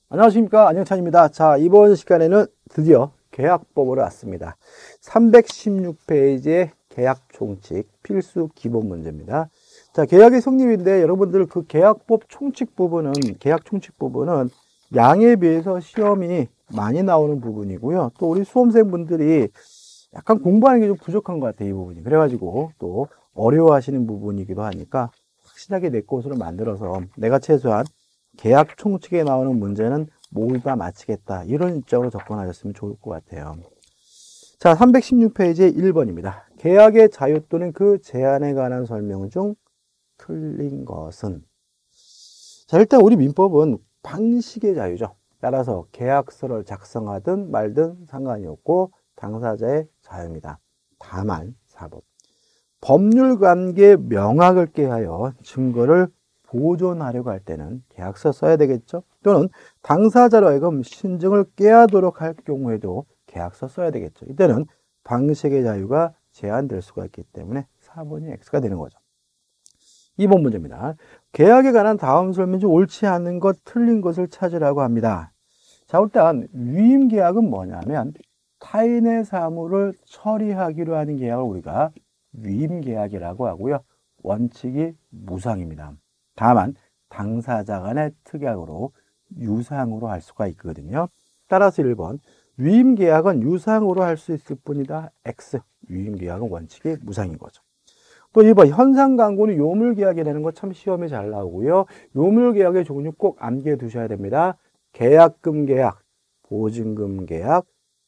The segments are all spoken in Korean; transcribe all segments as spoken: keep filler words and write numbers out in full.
안녕하십니까, 안영찬입니다. 자, 이번 시간에는 드디어 계약법으로 왔습니다. 삼백십육 페이지의 계약 총칙 필수 기본 문제입니다. 자, 계약의 성립인데 여러분들 그 계약법 총칙 부분은, 계약 총칙 부분은 양에 비해서 시험이 많이 나오는 부분이고요. 또 우리 수험생분들이 약간 공부하는 게 좀 부족한 것 같아요, 이 부분이. 그래가지고 또 어려워하시는 부분이기도 하니까 확실하게 내 것으로 만들어서 내가 최소한 계약 총칙에 나오는 문제는 모두 다 마치겠다, 이런 입장으로 접근하셨으면 좋을 것 같아요. 자, 삼백십육 페이지의 일 번입니다. 계약의 자유 또는 그 제한에 관한 설명 중 틀린 것은. 자, 일단 우리 민법은 방식의 자유죠. 따라서 계약서를 작성하든 말든 상관이 없고 당사자의 자유입니다. 다만 사 번 법률관계 명확을 꾀하여 증거를 보존하려고 할 때는 계약서 써야 되겠죠. 또는 당사자로 하여금 신증을 꾀하도록 할 경우에도 계약서 써야 되겠죠. 이때는 방식의 자유가 제한될 수가 있기 때문에 사 번이 X가 되는 거죠. 이 번 문제입니다. 계약에 관한 다음 설명 중 옳지 않은 것, 틀린 것을 찾으라고 합니다. 자, 일단 위임계약은 뭐냐면 타인의 사무를 처리하기로 하는 계약을 우리가 위임계약이라고 하고요. 원칙이 무상입니다. 다만 당사자 간의 특약으로 유상으로 할 수가 있거든요. 따라서 일 번 위임계약은 유상으로 할 수 있을 뿐이다. X. 위임계약은 원칙이 무상인 거죠. 또 이 번 현상강구는 요물계약이라는 거 참 시험에 잘 나오고요. 요물계약의 종류 꼭 암기해 두셔야 됩니다. 계약금 계약, 보증금 계약,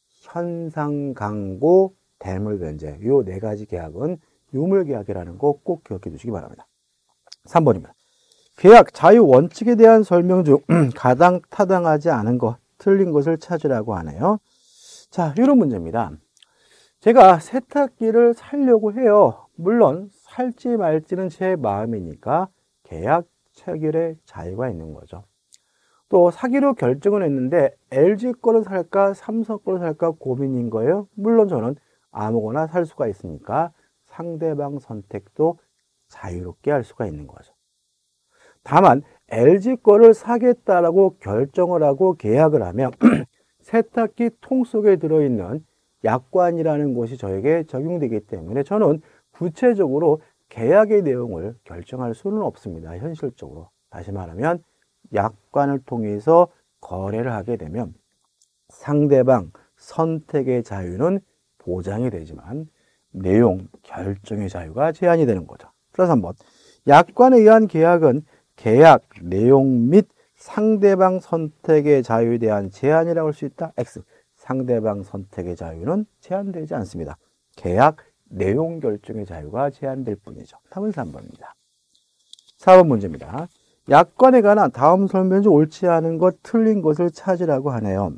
현상강구, 대물변제, 요 네 가지 계약은 요물계약이라는 거 꼭 기억해 두시기 바랍니다. 삼 번입니다. 계약 자유 원칙에 대한 설명 중 가당 타당하지 않은 것, 틀린 것을 찾으라고 하네요. 자, 이런 문제입니다. 제가 세탁기를 사려고 해요. 물론 살지 말지는 제 마음이니까 계약 체결의 자유가 있는 거죠. 또 사기로 결정을 했는데 엘지 거를 살까 삼성 거를 살까 고민인 거예요. 물론 저는 아무거나 살 수가 있으니까 상대방 선택도 자유롭게 할 수가 있는 거죠. 다만 엘지 거를 사겠다라고 결정을 하고 계약을 하면 세탁기 통 속에 들어있는 약관이라는 것이 저에게 적용되기 때문에 저는 구체적으로 계약의 내용을 결정할 수는 없습니다. 현실적으로. 다시 말하면 약관을 통해서 거래를 하게 되면 상대방 선택의 자유는 보장이 되지만 내용 결정의 자유가 제한이 되는 거죠. 그래서 한번 약관에 의한 계약은 계약 내용 및 상대방 선택의 자유에 대한 제한이라고 할 수 있다. X. 상대방 선택의 자유는 제한되지 않습니다. 계약 내용 결정의 자유가 제한될 뿐이죠. 답은 삼 번입니다. 사 번 문제입니다. 약관에 관한 다음 설명 중 옳지 않은 것, 틀린 것을 찾으라고 하네요.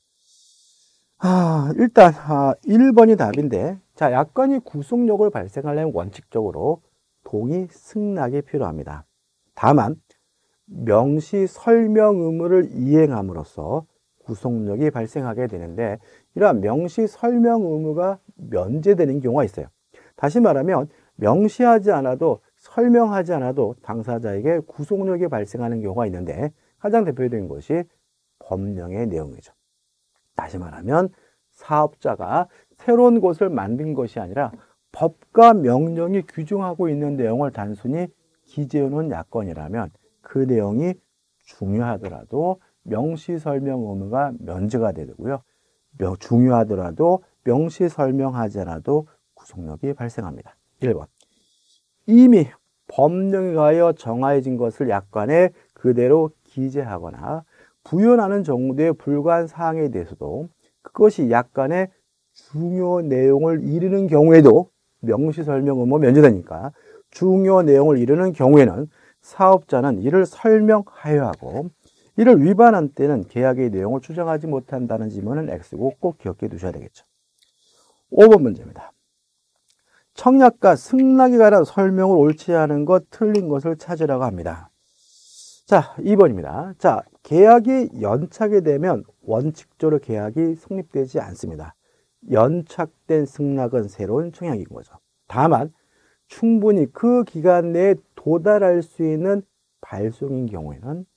아, 일단 아, 일 번이 답인데, 자, 약관이 구속력을 발생하려면 원칙적으로 동의 승낙이 필요합니다. 다만 명시 설명 의무를 이행함으로써 구속력이 발생하게 되는데 이러한 명시 설명 의무가 면제되는 경우가 있어요. 다시 말하면 명시하지 않아도 설명하지 않아도 당사자에게 구속력이 발생하는 경우가 있는데 가장 대표적인 것이 법령의 내용이죠. 다시 말하면 사업자가 새로운 것을 만든 것이 아니라 법과 명령이 규정하고 있는 내용을 단순히 기재해 놓은 약관이라면 그 내용이 중요하더라도 명시 설명 의무가 면제가 되고요. 중요하더라도 명시 설명하지 않아도 구속력이 발생합니다. 일 번 이미 법령에 의하여 정해진 것을 약관에 그대로 기재하거나 부연하는 정도의 불가한 사항에 대해서도 그것이 약관의 중요 내용을 이루는 경우에도 명시 설명 의무 면제되니까 중요 내용을 이루는 경우에는 사업자는 이를 설명하여야 하고 이를 위반한 때는 계약의 내용을 추정하지 못한다는 지문은 X고 꼭 기억해 두셔야 되겠죠. 오 번 문제입니다. 청약과 승낙에 관한 설명을 옳지 않은 것, 틀린 것을 찾으라고 합니다. 자, 이 번입니다. 자, 계약이 연착이 되면 원칙적으로 계약이 성립되지 않습니다. 연착된 승낙은 새로운 청약인 거죠. 다만 충분히 그 기간 내에 도달할 수 있는 발송인 경우에는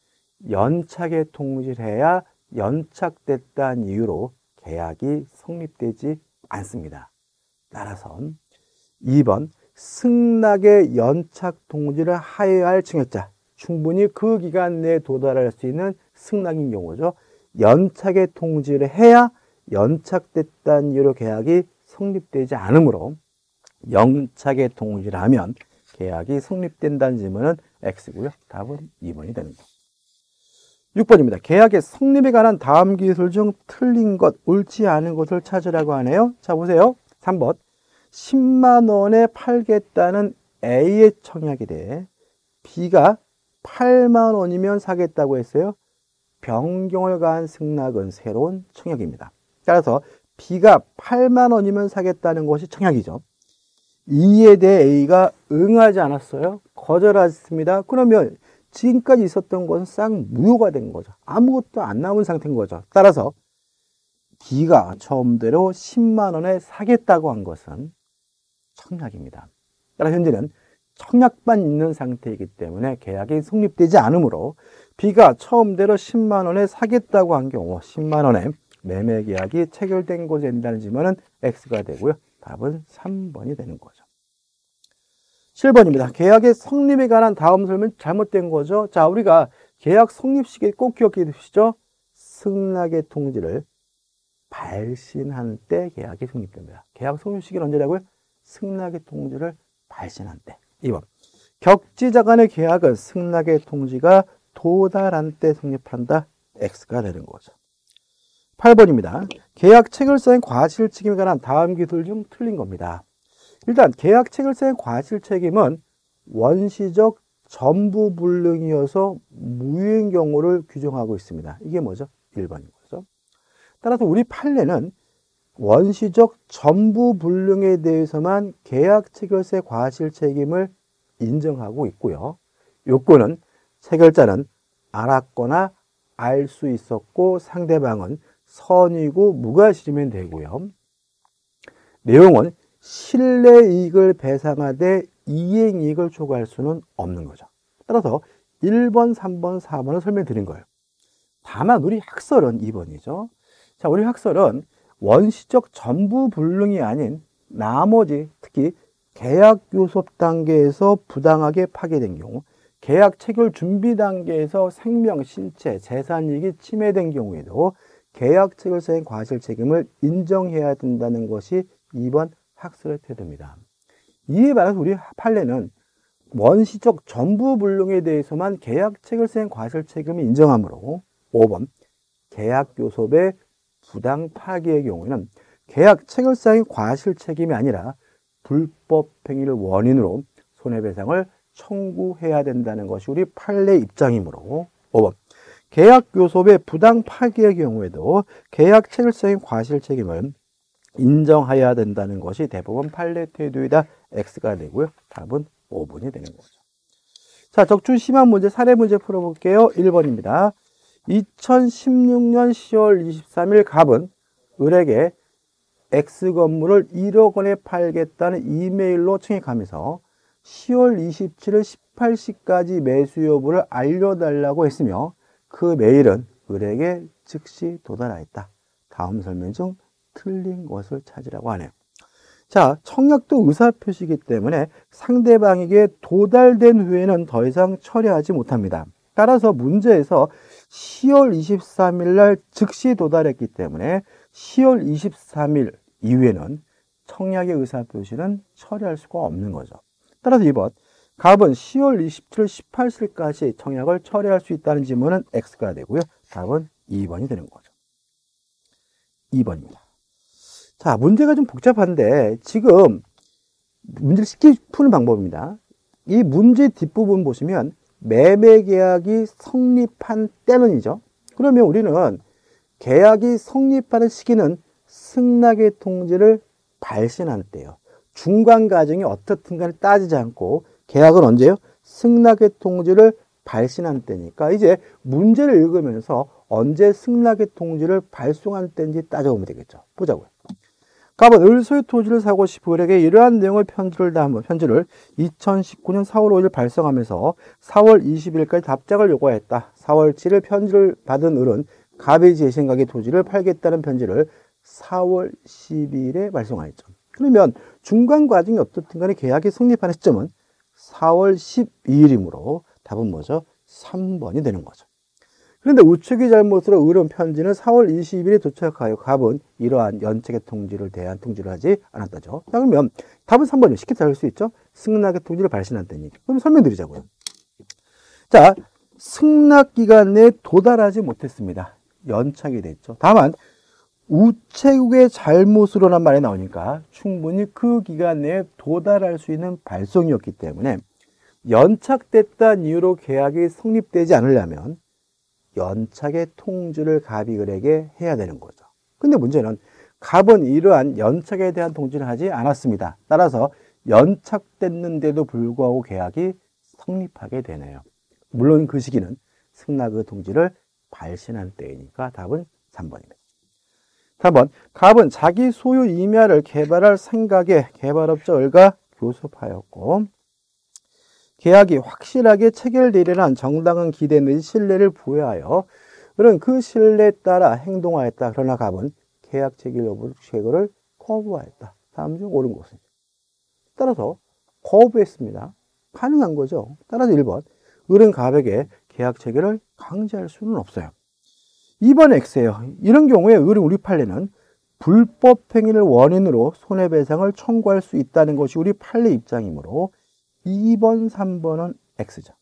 연착의 통지를 해야 연착됐다는 이유로 계약이 성립되지 않습니다. 따라서 이 번 승낙의 연착 통지를 하여야 할 증여자, 충분히 그 기간 내에 도달할 수 있는 승낙인 경우죠. 연착의 통지를 해야 연착됐다는 이유로 계약이 성립되지 않으므로 연착의 통지를 하면 계약이 성립된다는 질문은 X고요. 답은 이 번이 되는 거죠. 육 번입니다. 계약의 성립에 관한 다음 기술 중 틀린 것, 옳지 않은 것을 찾으라고 하네요. 자, 보세요. 삼 번. 십만 원에 팔겠다는 A의 청약에 대해 B가 팔만 원이면 사겠다고 했어요. 변경을 가한 승낙은 새로운 청약입니다. 따라서 B가 팔만 원이면 사겠다는 것이 청약이죠. 이에 대해 A가 응하지 않았어요. 거절했습니다. 그러면 지금까지 있었던 것은 싹 무효가 된 거죠. 아무것도 안 남은 상태인 거죠. 따라서 B가 처음대로 십만 원에 사겠다고 한 것은 청약입니다. 따라서 현재는 청약만 있는 상태이기 때문에 계약이 성립되지 않으므로 B가 처음대로 십만 원에 사겠다고 한 경우 십만 원에 매매 계약이 체결된 것이 된다는 질문은 X가 되고요. 답은 삼 번이 되는 거죠. 칠 번입니다. 계약의 성립에 관한 다음 설명이 잘못된 거죠. 자, 우리가 계약 성립 시기에 꼭 기억해 두시죠. 승낙의 통지를 발신한 때 계약이 성립됩니다. 계약 성립 시기는 언제라고요? 승낙의 통지를 발신한 때. 이 번. 격지자 간의 계약은 승낙의 통지가 도달한 때 성립한다. X가 되는 거죠. 팔 번입니다. 계약 체결사인 과실 책임에 관한 다음 기술 중 틀린 겁니다. 일단 계약 체결사인 과실 책임은 원시적 전부 불능이어서 무효인 경우를 규정하고 있습니다. 이게 뭐죠? 일 번인 거죠. 따라서 우리 판례는 원시적 전부 불능에 대해서만 계약 체결사의 과실 책임을 인정하고 있고요. 요건은 체결자는 알았거나 알 수 있었고 상대방은 선이고 무과실이면 되고요. 내용은 실내이익을 배상하되 이행이익을 초과할 수는 없는 거죠. 따라서 일 번, 삼 번, 사 번을 설명드린 거예요. 다만 우리 학설은 이 번이죠. 자, 우리 학설은 원시적 전부 불능이 아닌 나머지 특히 계약 교섭 단계에서 부당하게 파괴된 경우, 계약 체결 준비 단계에서 생명, 신체, 재산 이익이 침해된 경우에도 계약 체결사의 과실 책임을 인정해야 된다는 것이 이 번 학설의 태도입니다. 이에 반해서 우리 판례는 원시적 전부 불능에 대해서만 계약 체결사의 과실 책임을 인정하므로 오 번 계약 교섭의 부당 파기의 경우에는 계약 체결사의 과실 책임이 아니라 불법 행위를 원인으로 손해배상을 청구해야 된다는 것이 우리 판례 입장이므로 오 번 계약 교섭의 부당 파기의 경우에도 계약 체결사의 과실 책임을 인정해야 된다는 것이 대법원 판례 태도이다. X가 되고요. 답은 오 번이 되는 거죠. 자, 적중 심한 문제 사례 문제 풀어볼게요. 일 번입니다. 이천십육 년 시월 이십삼일 갑은 을에게 X 건물을 일억 원에 팔겠다는 이메일로 청약하면서 시월 이십칠일 십팔 시까지 매수 여부를 알려달라고 했으며 그 메일은 을에게 즉시 도달하였다. 다음 설명 중 틀린 것을 찾으라고 하네요. 자, 청약도 의사표시이기 때문에 상대방에게 도달된 후에는 더 이상 처리하지 못합니다. 따라서 문제에서 시월 이십삼일 날 즉시 도달했기 때문에 시월 이십삼일 이후에는 청약의 의사표시는 처리할 수가 없는 거죠. 따라서 이 번 갑은 시월 이십칠일 십팔 시까지 청약을 처리할 수 있다는 질문은 X가 되고요. 답은 이 번이 되는 거죠. 이 번입니다. 자, 문제가 좀 복잡한데 지금 문제를 쉽게 푸는 방법입니다. 이 문제 뒷부분 보시면 매매 계약이 성립한 때는이죠. 그러면 우리는 계약이 성립하는 시기는 승낙의 통지를 발신한 때요. 중간 과정이 어떻든 간에 따지지 않고 계약은 언제요? 승낙의 통지를 발신한 때니까 이제 문제를 읽으면서 언제 승낙의 통지를 발송한 때인지 따져보면 되겠죠. 보자고요. 갑은 을소의 토지를 사고 싶은 을에게 이러한 내용의 편지를 담은 편지를 이천십구 년 사월 오일 발송하면서 사월 이십일까지 답장을 요구하였다. 사월 칠일 편지를 받은 을은 갑의 제생각의 토지를 팔겠다는 편지를 사월 십이일에 발송하였죠. 그러면 중간 과정이 어떻든 간에 계약이 성립하는 시점은 사월 십이일이므로 답은 뭐죠? 삼 번이 되는 거죠. 그런데 우측의 잘못으로 을은 편지는 사월 이십일일에 도착하여 갑은 이러한 연착의 통지를 대한 통지를 하지 않았다죠. 그러면 답은 삼 번이요. 쉽게 찾을 수 있죠. 승낙의 통지를 발신한다니. 그럼 설명드리자고요. 자, 승낙 기간 내에 도달하지 못했습니다. 연착이 됐죠. 다만 우체국의 잘못으로란 말이 나오니까 충분히 그 기간 내에 도달할 수 있는 발송이었기 때문에 연착됐다는 이유로 계약이 성립되지 않으려면 연착의 통지를 갑이 을에게 해야 되는 거죠. 근데 문제는 갑은 이러한 연착에 대한 통지를 하지 않았습니다. 따라서 연착됐는데도 불구하고 계약이 성립하게 되네요. 물론 그 시기는 승낙의 통지를 발신한 때이니까 답은 삼 번입니다. 삼 번, 갑은 자기 소유 임야를 개발할 생각에 개발업자 을과 교섭하였고 계약이 확실하게 체결되리라는 정당한 기대 내지 신뢰를 부여하여 을은 그 신뢰에 따라 행동하였다. 그러나 갑은 계약 체결 여부를 최고를 거부하였다. 다음 중 옳은 것은 따라서 거부했습니다. 가능한 거죠. 따라서 일 번, 을은 갑에게 계약 체결을 강제할 수는 없어요. 이 번 X예요. 이런 경우에 을은 우리 판례는 불법 행위를 원인으로 손해배상을 청구할 수 있다는 것이 우리 판례 입장이므로 이 번, 삼 번은 X죠.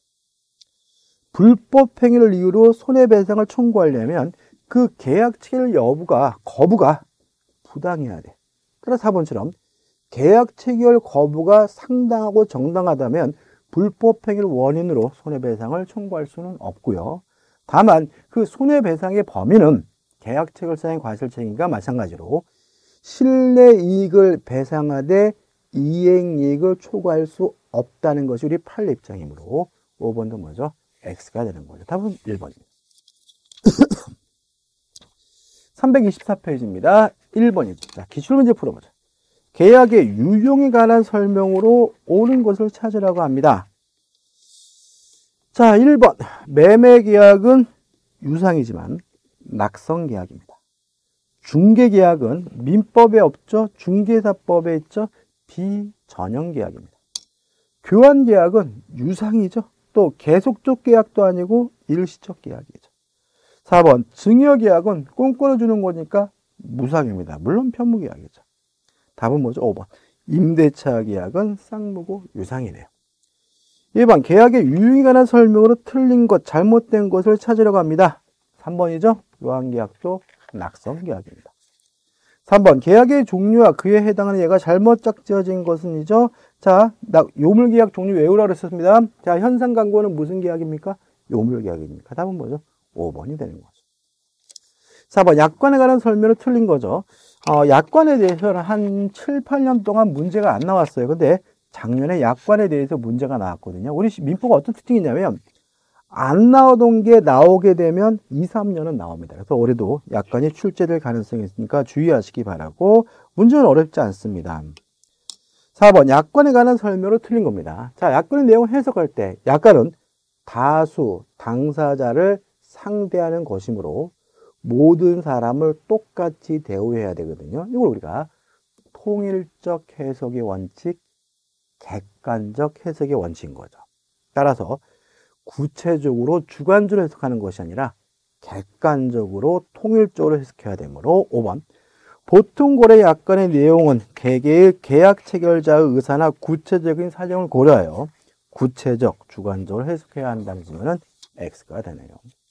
불법 행위를 이유로 손해배상을 청구하려면 그 계약 체결 여부가, 거부가 부당해야 돼. 따라서 사 번처럼 계약 체결 거부가 상당하고 정당하다면 불법 행위를 원인으로 손해배상을 청구할 수는 없고요. 다만 그 손해배상의 범위는 계약 체결상의 과실책임과 마찬가지로 실내이익을 배상하되 이행이익을 초과할 수 없다는 것이 우리 판례 입장이므로 오 번도 뭐죠? X가 되는 거죠. 답은 일 번입니다. 삼백이십사 페이지입니다. 일 번이죠. 자, 기출문제 풀어보자. 계약의 유용에 관한 설명으로 옳은 것을 찾으라고 합니다. 자, 일 번. 매매계약은 유상이지만 낙성계약입니다. 중개계약은 민법에 없죠. 중개사법에 있죠. 비전형계약입니다. 교환계약은 유상이죠. 또 계속적 계약도 아니고 일시적 계약이죠. 사 번. 증여계약은 꽁꼬려 주는 거니까 무상입니다. 물론 편무계약이죠. 답은 뭐죠? 오 번. 임대차 계약은 쌍무고 유상이네요. 일 번. 계약의 유용에 관한 설명으로 틀린 것, 잘못된 것을 찾으려고 합니다. 삼 번이죠. 교환계약도 낙성계약입니다. 삼 번. 계약의 종류와 그에 해당하는 예가 잘못 짝지어진 것은이죠. 자, 요물계약 종류 외우라고 했습니다. 자, 현상 광고는 무슨 계약입니까? 요물계약입니까? 답은 뭐죠? 오 번이 되는 거죠. 사 번. 약관에 관한 설명을 틀린 거죠. 어, 약관에 대해서는 한 칠, 팔 년 동안 문제가 안 나왔어요. 근데 작년에 약관에 대해서 문제가 나왔거든요. 우리 민법가 어떤 특징이 있냐면 안 나오던 게 나오게 되면 이, 삼 년은 나옵니다. 그래서 올해도 약관이 출제될 가능성이 있으니까 주의하시기 바라고 문제는 어렵지 않습니다. 사 번. 약관에 관한 설명으로 틀린 겁니다. 자, 약관의 내용을 해석할 때 약관은 다수 당사자를 상대하는 것이므로 모든 사람을 똑같이 대우해야 되거든요. 이걸 우리가 통일적 해석의 원칙, 객관적 해석의 원칙인 거죠. 따라서 구체적으로 주관적으로 해석하는 것이 아니라 객관적으로 통일적으로 해석해야 되므로 오 번. 보통 거래 약관의 내용은 개개의 계약 체결자의 의사나 구체적인 사정을 고려하여 구체적, 주관적으로 해석해야 한다는 점은 X가 되네요.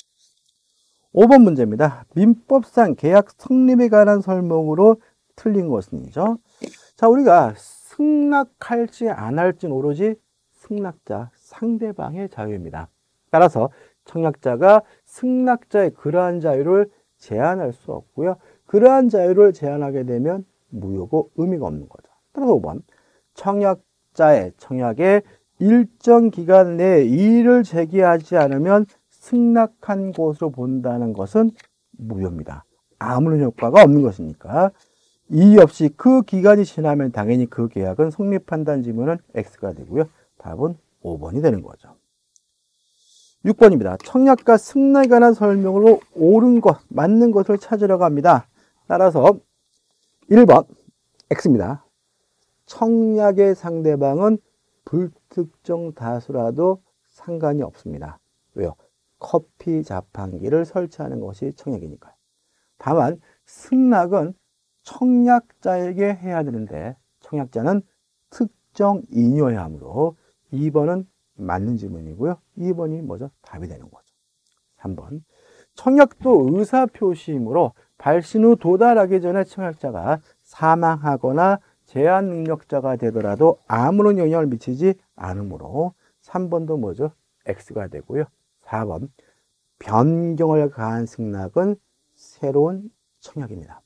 오 번 문제입니다. 민법상 계약 성립에 관한 설명으로 틀린 것은이죠. 자, 우리가 승낙할지 안 할지는 오로지 승낙자, 상대방의 자유입니다. 따라서 청약자가 승낙자의 그러한 자유를 제한할 수 없고요. 그러한 자유를 제한하게 되면 무효고 의미가 없는 거죠. 따라서 오 번. 청약자의 청약에 일정 기간 내에 이의를 제기하지 않으면 승낙한 것으로 본다는 것은 무효입니다. 아무런 효과가 없는 것이니까 이의 없이 그 기간이 지나면 당연히 그 계약은 성립한다는 질문은 X가 되고요. 답은 오 번이 되는 거죠. 육 번입니다. 청약과 승낙에 관한 설명으로 옳은 것, 맞는 것을 찾으려고 합니다. 따라서 일 번 X입니다. 청약의 상대방은 불특정 다수라도 상관이 없습니다. 왜요? 커피 자판기를 설치하는 것이 청약이니까요. 다만 승낙은 청약자에게 해야 되는데 청약자는 특정인이어야 하므로 이 번은 맞는 질문이고요. 이 번이 뭐죠? 답이 되는 거죠. 삼 번. 청약도 의사표시이므로 발신 후 도달하기 전에 청약자가 사망하거나 제한 능력자가 되더라도 아무런 영향을 미치지 않으므로 삼 번도 뭐죠? X가 되고요. 사 번. 변경을 가한 승낙은 새로운 청약입니다.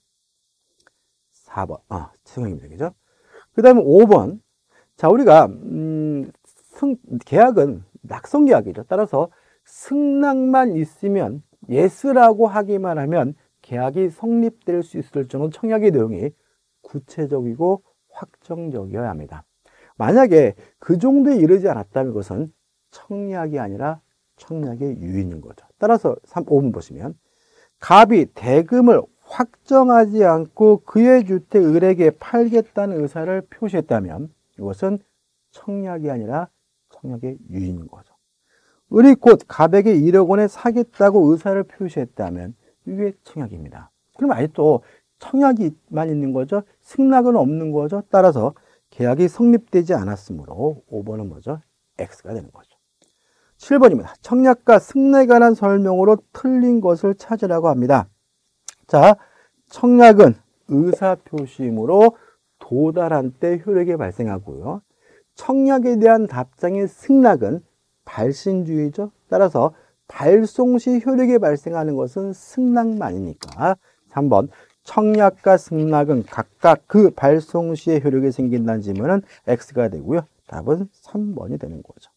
사 번. 아, 청약입니다. 그죠? 그 다음에 오 번. 자, 우리가, 음, 승, 계약은 낙성 계약이죠. 따라서 승낙만 있으면 예스라고 하기만 하면 계약이 성립될 수 있을 정도 청약의 내용이 구체적이고 확정적이어야 합니다. 만약에 그 정도에 이르지 않았다면 그것은 청약이 아니라 청약의 유인인 거죠. 따라서 오 번 보시면 갑이 대금을 확정하지 않고 그의 주택을 을에게 팔겠다는 의사를 표시했다면 이것은 청약이 아니라 청약의 유인인 거죠. 을이 곧 갑에게 일억 원에 사겠다고 의사를 표시했다면 이게 청약입니다. 그럼 아직도 청약이만 있는 거죠. 승낙은 없는 거죠. 따라서 계약이 성립되지 않았으므로 오 번은 뭐죠? X가 되는 거죠. 칠 번입니다. 청약과 승낙에 관한 설명으로 틀린 것을 찾으라고 합니다. 자, 청약은 의사표시이므로 도달한 때 효력이 발생하고요. 청약에 대한 답장인 승낙은 발신주의죠. 따라서 발송 시 효력이 발생하는 것은 승낙만이니까 삼 번 청약과 승낙은 각각 그 발송 시에 효력이 생긴다는 질문은 X가 되고요. 답은 삼 번이 되는 거죠.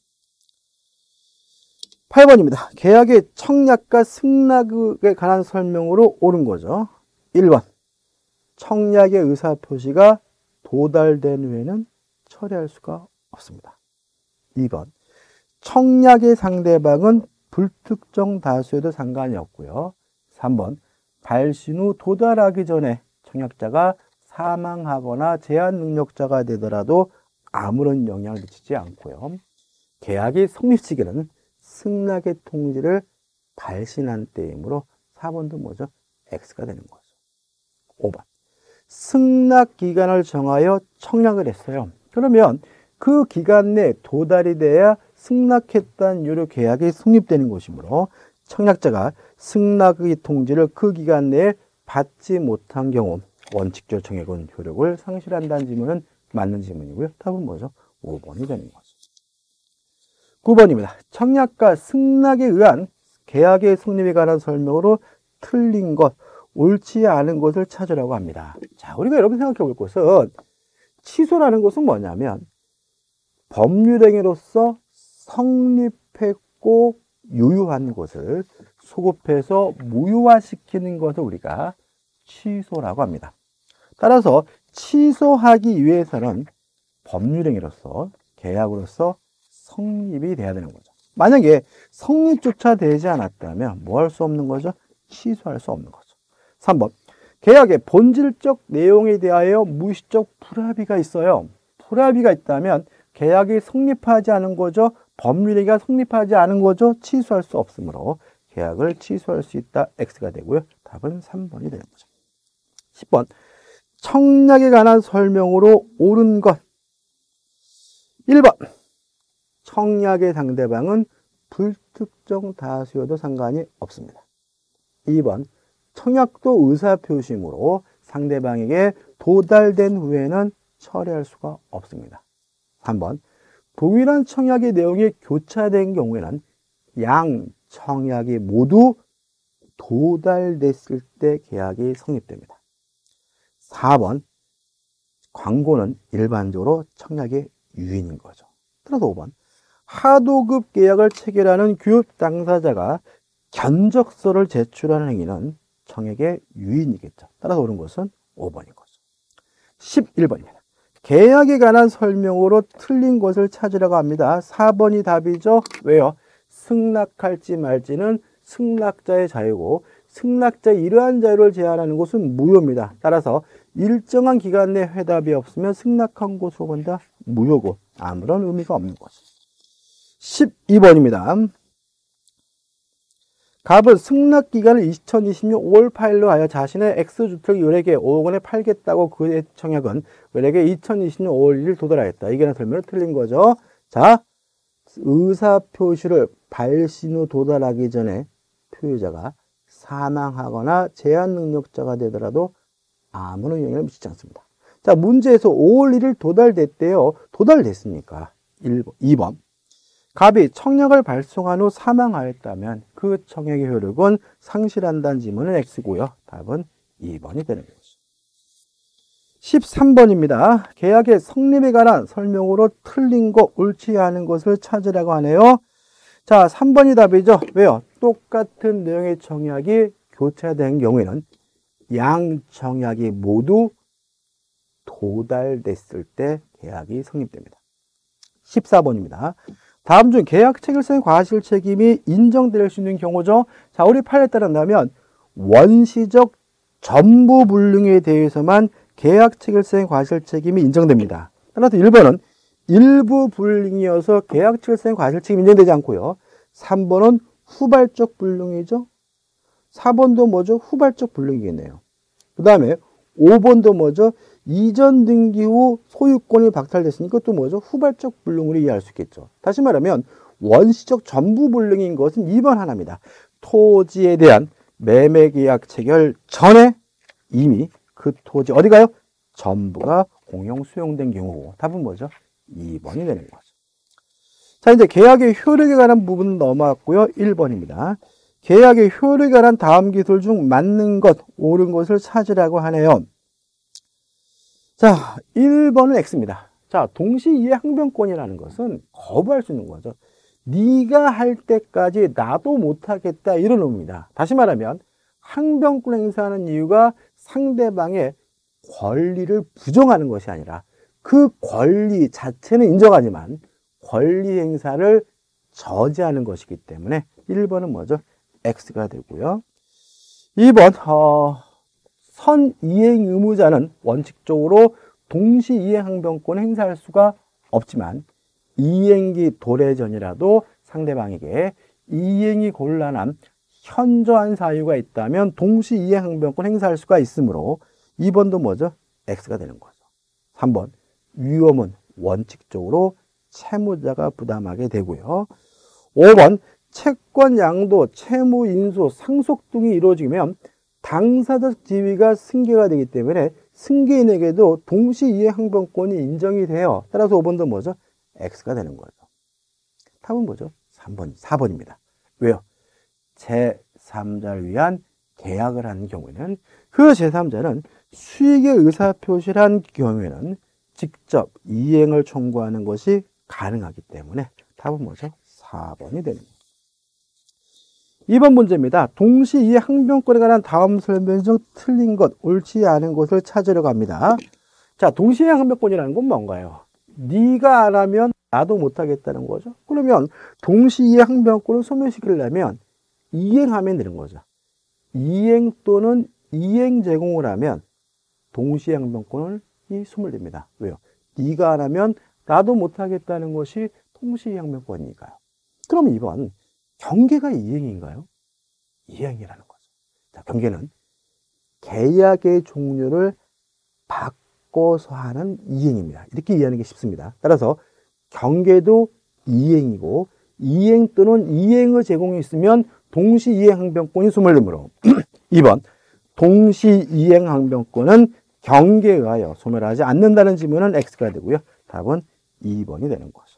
팔 번입니다. 계약의 청약과 승낙에 관한 설명으로 옳은 거죠. 일 번 청약의 의사표시가 도달된 후에는 철회할 수가 없습니다. 이 번 청약의 상대방은 불특정 다수에도 상관이 없고요. 삼 번 발신 후 도달하기 전에 청약자가 사망하거나 제한 능력자가 되더라도 아무런 영향을 미치지 않고요. 계약이 성립 시기는 승낙의 통지를 발신한 때이므로 사 번도 뭐죠? X가 되는 거죠. 오 번 승낙 기간을 정하여 청약을 했어요. 그러면 그 기간 내에 도달이 돼야 승낙했다는 이유로 계약이 성립되는 것이므로 청약자가 승낙의 통지를 그 기간 내에 받지 못한 경우 원칙적 청약은 효력을 상실한다는 질문은 맞는 질문이고요. 답은 뭐죠? 오 번이 되는 거죠. 구 번입니다. 청약과 승낙에 의한 계약의 성립에 관한 설명으로 틀린 것, 옳지 않은 것을 찾으라고 합니다. 자, 우리가 여러분 생각해 볼 것은 취소라는 것은 뭐냐면 법률행위로서 성립했고 유효한 것을 소급해서 무효화시키는 것을 우리가 취소라고 합니다. 따라서 취소하기 위해서는 법률행위로서 계약으로서 성립이 돼야 되는 거죠. 만약에 성립조차 되지 않았다면 뭐 할 수 없는 거죠? 취소할 수 없는 거죠. 삼 번 계약의 본질적 내용에 대하여 무의식적 불합의가 있어요. 불합의가 있다면 계약이 성립하지 않은 거죠. 법률행위가 성립하지 않은 거죠. 취소할 수 없으므로 계약을 취소할 수 있다. X가 되고요. 답은 삼 번이 되는 거죠. 십 번 청약에 관한 설명으로 옳은 것 일 번 청약의 상대방은 불특정 다수여도 상관이 없습니다. 이 번 청약도 의사표시이므로 상대방에게 도달된 후에는 철회할 수가 없습니다. 삼 번 동일한 청약의 내용이 교차된 경우에는 양 청약이 모두 도달됐을 때 계약이 성립됩니다. 사 번 광고는 일반적으로 청약의 유인인 거죠. 따라서 오 번 하도급 계약을 체결하는 교육 당사자가 견적서를 제출하는 행위는 청약의 유인이겠죠. 따라서 옳은 것은 오 번인 거죠. 십일 번입니다. 계약에 관한 설명으로 틀린 것을 찾으라고 합니다. 사 번이 답이죠. 왜요? 승낙할지 말지는 승낙자의 자유고 승낙자의 이러한 자유를 제한하는 것은 무효입니다. 따라서 일정한 기간 내 회답이 없으면 승낙한 것으로 본다. 무효고 아무런 의미가 없는 거죠. 십이 번입니다. 갑은 승낙기간을 이천이십 년 오월 팔일로 하여 자신의 X주택을 을에게 오억 원에 팔겠다고 그의 청약은 을에게 이천이십 년 오월 일일 도달하였다. 이게 설명을 틀린 거죠. 자, 의사표시를 발신 후 도달하기 전에 표의자가 사망하거나 제한 능력자가 되더라도 아무런 영향을 미치지 않습니다. 자, 문제에서 오월 일일 도달됐대요. 도달됐습니까? 일 번, 이 번. 갑이 청약을 발송한 후 사망하였다면 그 청약의 효력은 상실한다는 지문은 X고요. 답은 이 번이 되는 거죠. 십삼 번입니다. 계약의 성립에 관한 설명으로 틀린 거, 옳지 않은 것을 찾으라고 하네요. 자, 삼 번이 답이죠. 왜요? 똑같은 내용의 청약이 교체된 경우에는 양 청약이 모두 도달됐을 때 계약이 성립됩니다. 십사 번입니다. 다음 중 계약 체결성의 과실 책임이 인정될 수 있는 경우죠. 자, 우리 판례에 따른다면 원시적 전부 불능에 대해서만 계약 체결성의 과실 책임이 인정됩니다. 따라서 일 번은 일부 불능이어서 계약 체결성의 과실 책임이 인정되지 않고요. 삼 번은 후발적 불능이죠. 사 번도 뭐죠? 후발적 불능이겠네요. 그 다음에 오 번도 뭐죠? 이전 등기 후 소유권이 박탈됐으니까 또 뭐죠? 후발적 불능으로 이해할 수 있겠죠. 다시 말하면 원시적 전부 불능인 것은 이 번 하나입니다. 토지에 대한 매매계약 체결 전에 이미 그 토지 어디 가요? 전부가 공용 수용된 경우고 답은 뭐죠? 이 번이 되는 거죠. 자, 이제 계약의 효력에 관한 부분은 넘어갔고요. 일 번입니다. 계약의 효력에 관한 다음 기술 중 맞는 것, 옳은 것을 찾으라고 하네요. 자, 일 번은 X입니다. 자, 동시이해 항변권이라는 것은 거부할 수 있는 거죠. 네가 할 때까지 나도 못하겠다 이런 의미입니다. 다시 말하면 항변권 행사하는 이유가 상대방의 권리를 부정하는 것이 아니라 그 권리 자체는 인정하지만 권리 행사를 저지하는 것이기 때문에 일 번은 뭐죠? X가 되고요. 이 번 어, 선이행 의무자는 원칙적으로 동시이행 항변권을 행사할 수가 없지만 이행기 도래 전이라도 상대방에게 이행이 곤란한 현저한 사유가 있다면 동시이행 항변권 행사할 수가 있으므로 이 번도 뭐죠? X가 되는 거죠. 삼 번 위험은 원칙적으로 채무자가 부담하게 되고요. 오 번 채권 양도, 채무 인수, 상속 등이 이루어지면 당사적 지위가 승계가 되기 때문에 승계인에게도 동시이해 항변권이 인정이 돼요. 따라서 오 번도 뭐죠? X가 되는 거죠. 답은 뭐죠? 삼 번, 사 번입니다. 왜요? 제삼자를 위한 계약을 하는 경우에는 그 제삼자는 수익의 의사표시를 한 경우에는 직접 이행을 청구하는 것이 가능하기 때문에 답은 뭐죠? 사 번이 되는 거죠. 이 번 문제입니다. 동시이해 항변권에 관한 다음 설명 중 틀린 것, 옳지 않은 것을 찾으려고 합니다. 자, 동시이해 항변권이라는 건 뭔가요? 네가 안 하면 나도 못하겠다는 거죠. 그러면 동시이해 항변권을 소멸시키려면 이행하면 되는 거죠. 이행 또는 이행 제공을 하면 동시이해 항변권이 소멸됩니다. 왜요? 네가 안 하면 나도 못하겠다는 것이 동시이해 항변권이니까요. 그럼 이 번 경계가 이행인가요? 이행이라는 거죠. 자, 경계는 계약의 종류를 바꿔서 하는 이행입니다. 이렇게 이해하는 게 쉽습니다. 따라서 경계도 이행이고 이행 또는 이행의 제공이 있으면 동시이행 항변권이 소멸되므로 이 번 동시이행 항변권은 경계에 의하여 소멸하지 않는다는 지문은 X가 되고요. 답은 이 번이 되는 거죠.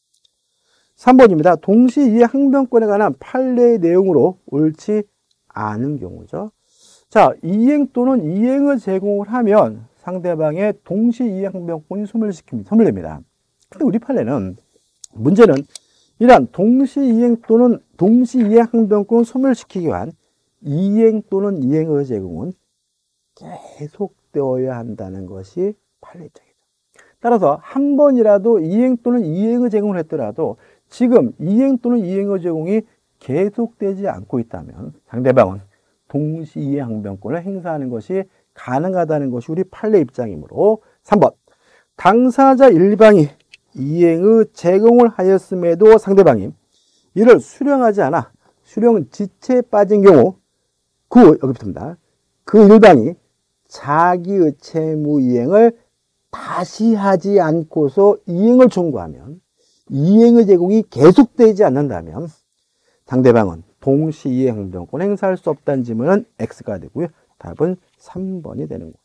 삼 번입니다. 동시이해 항변권에 관한 판례의 내용으로 옳지 않은 경우죠. 자, 이행 또는 이행을 제공을 하면 상대방의 동시이해 항변권이 소멸시킵니다. 소멸됩니다. 근데 우리 판례는 문제는 이러한 동시이행 또는 동시이해 항변권을 소멸시키기 위한 이행 또는 이행의 제공은 계속되어야 한다는 것이 판례 입장이죠. 따라서 한 번이라도 이행 또는 이행의 제공을 했더라도 지금 이행 또는 이행의 제공이 계속되지 않고 있다면 상대방은 동시 이행 항변권을 행사하는 것이 가능하다는 것이 우리 판례 입장이므로 삼 번 당사자 일방이 이행의 제공을 하였음에도 상대방이 이를 수령하지 않아 수령 지체에 빠진 경우 구 여기부터입니다. 그 일방이 자기의 채무 이행을 다시 하지 않고서 이행을 청구하면 이행의 제공이 계속되지 않는다면 상대방은 동시 이행 항변권 행사할 수 없다는 질문은 X가 되고요. 답은 삼 번이 되는 거죠.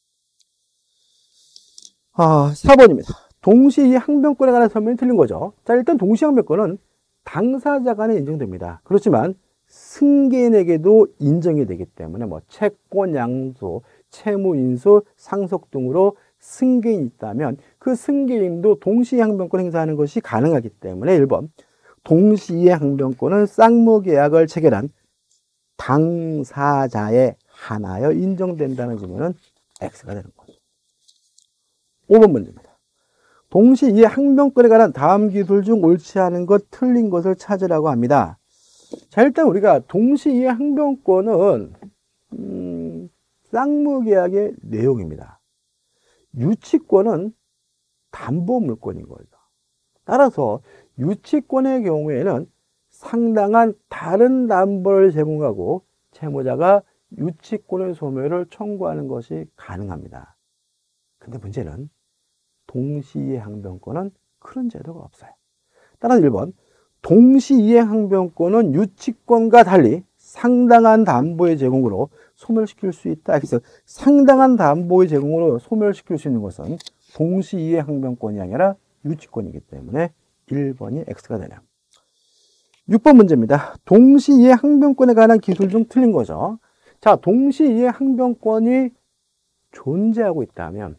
아, 사 번입니다. 동시 이행 항변권에 관한 설명이 틀린 거죠. 자, 일단 동시 항변권은 당사자 간에 인정됩니다. 그렇지만 승계인에게도 인정이 되기 때문에 뭐 채권 양소, 채무 인수, 상속 등으로 승계인이 있다면 그 승계인도 동시 항변권 행사하는 것이 가능하기 때문에 일 번 동시 항변권은 쌍무계약을 체결한 당사자에 한하여 인정된다는 질문은 X가 되는 거죠. 오 번 문제입니다. 동시 항변권에 관한 다음 기술 중 옳지 않은 것, 틀린 것을 찾으라고 합니다. 자, 일단 우리가 동시 항변권은 음, 쌍무계약의 내용입니다. 유치권은 담보물권인 거죠. 따라서 유치권의 경우에는 상당한 다른 담보를 제공하고 채무자가 유치권의 소멸을 청구하는 것이 가능합니다. 근데 문제는 동시이행 항변권은 그런 제도가 없어요. 따라서 일 번 동시이행 항변권은 유치권과 달리 상당한 담보의 제공으로 소멸시킬 수 있다. 그래서 상당한 담보의 제공으로 소멸시킬 수 있는 것은 동시이행 항변권이 아니라 유치권이기 때문에 일 번이 X가 되네요. 육 번 문제입니다. 동시이행 항변권에 관한 기술 중 틀린 거죠. 자, 동시이행 항변권이 존재하고 있다면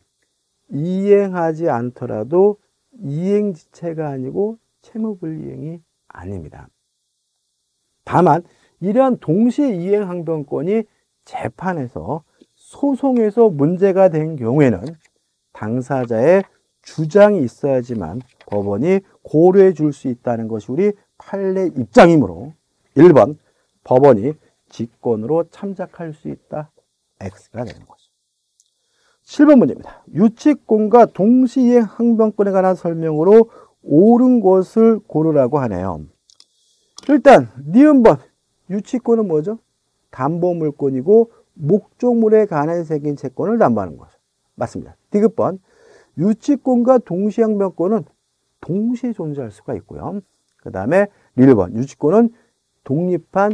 이행하지 않더라도 이행지체가 아니고 채무불이행이 아닙니다. 다만 이러한 동시이행 항변권이 재판에서 소송에서 문제가 된 경우에는 당사자의 주장이 있어야지만 법원이 고려해 줄 수 있다는 것이 우리 판례 입장이므로 일 번 법원이 직권으로 참작할 수 있다. X가 되는 거죠. 칠 번 문제입니다. 유치권과 동시이행 항변권에 관한 설명으로 옳은 것을 고르라고 하네요. 일단 니은 번 유치권은 뭐죠? 담보물권이고 목적물에 관해 생긴 채권을 담보하는 거죠. 맞습니다. 디귿 번 유치권과 동시항변권은 동시에 존재할 수가 있고요. 그 다음에 일 번 유치권은 독립한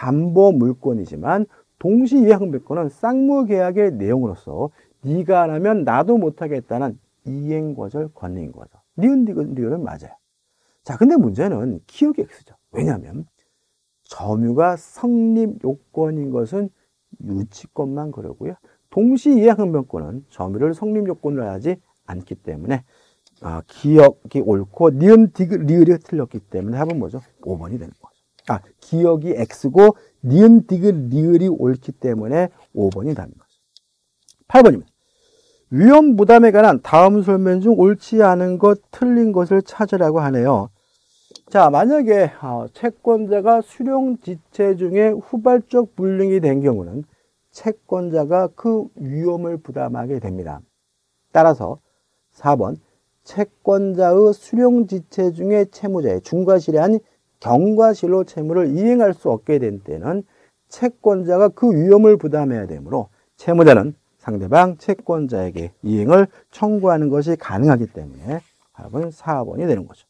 담보물권이지만 동시이행항변권은 쌍무계약의 내용으로서 네가 안 하면 나도 못하겠다는 이행거절 권리인 거죠. 니은 디귿 리을은 맞아요. 자, 근데 문제는 기억이 X죠. 왜냐하면 점유가 성립 요건인 것은 유치권만 그러고요. 동시이행항변권은 점유를 성립 요건으로 하지 않기 때문에 아, 기억이 옳고 니은 디귿 리을이 틀렸기 때문에 답은 뭐죠? 오 번이 되는 거죠. 아, 기억이 X고 니은 디귿 리을이 옳기 때문에 오 번이 되는 거죠. 팔 번입니다. 위험 부담에 관한 다음 설명 중 옳지 않은 것, 틀린 것을 찾으라고 하네요. 자, 만약에 채권자가 수령 지체 중에 후발적 불능이 된 경우는 채권자가 그 위험을 부담하게 됩니다. 따라서 사 번 채권자의 수령 지체 중에 채무자의 중과실이 아닌 경과실로 채무를 이행할 수 없게 된 때는 채권자가 그 위험을 부담해야 되므로 채무자는 상대방 채권자에게 이행을 청구하는 것이 가능하기 때문에 답은 사 번이 되는 거죠.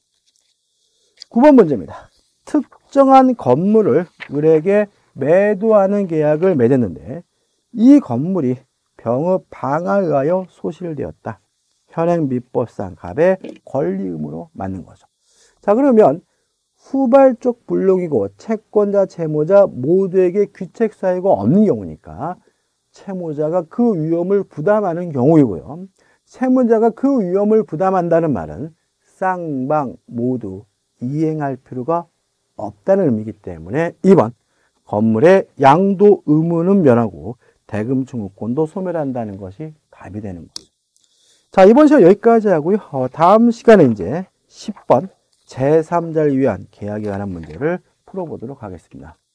구 번 문제입니다. 특정한 건물을 을에게 매도하는 계약을 맺었는데 이 건물이 병의 방화에 의하여 소실되었다. 현행미법상 갑의 권리 의무로 맞는 거죠. 자, 그러면 후발적 불능이고 채권자, 채무자 모두에게 귀책 사유가 없는 경우니까 채무자가 그 위험을 부담하는 경우이고요. 채무자가 그 위험을 부담한다는 말은 쌍방 모두 이행할 필요가 없다는 의미이기 때문에 이 번 건물의 양도 의무는 면하고 대금 청구권도 소멸한다는 것이 답이 되는 거죠. 자, 이번 시간 여기까지 하고요. 어, 다음 시간에 이제 십 번 제삼자를 위한 계약에 관한 문제를 풀어보도록 하겠습니다.